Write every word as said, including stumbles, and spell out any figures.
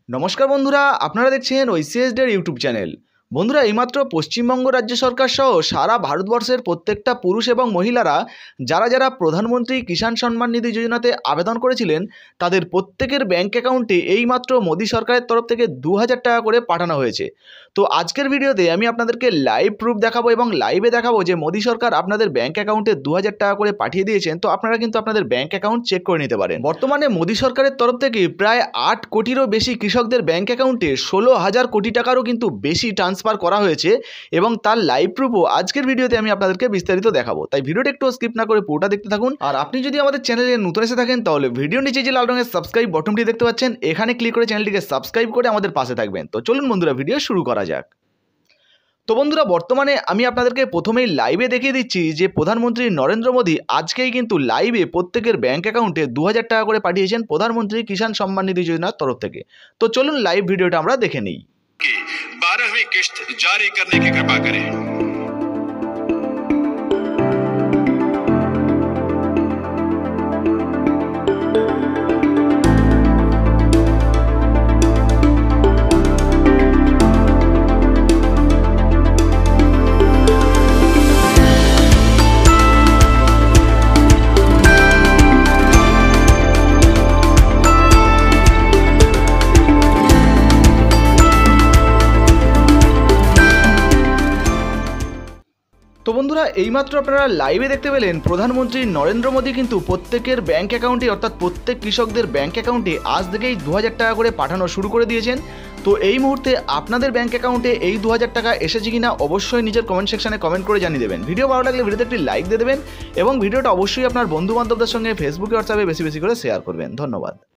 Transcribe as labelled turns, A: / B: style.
A: নমস্কার বন্ধুরা, আপনারা দেখছেন ঐশীদের ইউটিউব চ্যানেল। বন্ধুরা, এইমাত্র পশ্চিমবঙ্গ রাজ্য সরকার সহ সারা ভারতবর্ষের প্রত্যেকটা পুরুষ এবং মহিলারা যারা যারা প্রধানমন্ত্রী কিষাণ সম্মান নিধি যোজনাতে আবেদন করেছিলেন তাদের প্রত্যেকের ব্যাঙ্ক অ্যাকাউন্টে এইমাত্র মোদী সরকারের তরফ থেকে দু হাজার টাকা করে পাঠানো হয়েছে। তো আজকের ভিডিওতে আমি আপনাদেরকে লাইভ প্রুফ দেখাবো এবং লাইভে দেখাবো যে মোদী সরকার আপনাদের ব্যাঙ্ক অ্যাকাউন্টে দু হাজার টাকা করে পাঠিয়ে দিয়েছেন। তো আপনারা কিন্তু আপনাদের ব্যাঙ্ক অ্যাকাউন্ট চেক করে নিতে পারেন। বর্তমানে মোদী সরকারের তরফ থেকে প্রায় আট কোটিরও বেশি কৃষকদের ব্যাঙ্ক অ্যাকাউন্টে ষোলো হাজার কোটি টাকারও কিন্তু বেশি ট্রান্সফার করা হয়েছে এবং তার লাইভ প্রুফও আজকের ভিডিওতে আমি আপনাদেরকে বিস্তারিত দেখাবো। তাই ভিডিওটা একটু স্কিপ না করে পুরোটা দেখতে থাকুন। আর আপনি যদি আমাদের চ্যানেলে নতুন এসে থাকেন তাহলে ভিডিও নিচে যে লাল রঙের সাবস্ক্রাইব বাটনটি দেখতে পাচ্ছেন, এখানে ক্লিক করে চ্যানেলটিকে সাবস্ক্রাইব করে আমাদের পাশে থাকবেন। তো চলুন বন্ধুরা, ভিডিও শুরু করা যাক। তো বন্ধুরা, বর্তমানে আমি আপনাদেরকে প্রথমেই লাইভে দেখিয়ে দিচ্ছি যে প্রধানমন্ত্রী নরেন্দ্র মোদী আজকেই কিন্তু লাইভে প্রত্যেকের ব্যাঙ্ক অ্যাকাউন্টে দু হাজার টাকা করে পাঠিয়েছেন প্রধানমন্ত্রী কিষাণ সম্মান নিধি যোজনার তরফ থেকে। তো চলুন লাইভ ভিডিওটা আমরা দেখে নিই।
B: बारहवीं किस्त जारी करने की कृपा करें।
A: তো বন্ধুরা, এইমাত্র আপনারা লাইভে দেখতে পেলেন প্রধানমন্ত্রী নরেন্দ্র মোদী কিন্তু প্রত্যেকের ব্যাঙ্ক অ্যাকাউন্টে অর্থাৎ প্রত্যেক কৃষকদের ব্যাঙ্ক অ্যাকাউন্টে আজ থেকেই দু হাজার টাকা করে পাঠানো শুরু করে দিয়েছেন। তো এই মুহূর্তে আপনাদের ব্যাঙ্ক অ্যাকাউন্টে এই দু হাজার টাকা এসেছে কিনা অবশ্যই নিজের কমেন্ট সেকশনে কমেন্ট করে জানিয়ে দেবেন। ভিডিও ভালো লাগলে ভিডিওতে একটি লাইক দিয়ে দেবেন এবং ভিডিওটা অবশ্যই আপনার বন্ধু বান্ধবদের সঙ্গে ফেসবুকে হোয়াটসঅ্যাপে বেশি বেশি করে শেয়ার করবেন। ধন্যবাদ।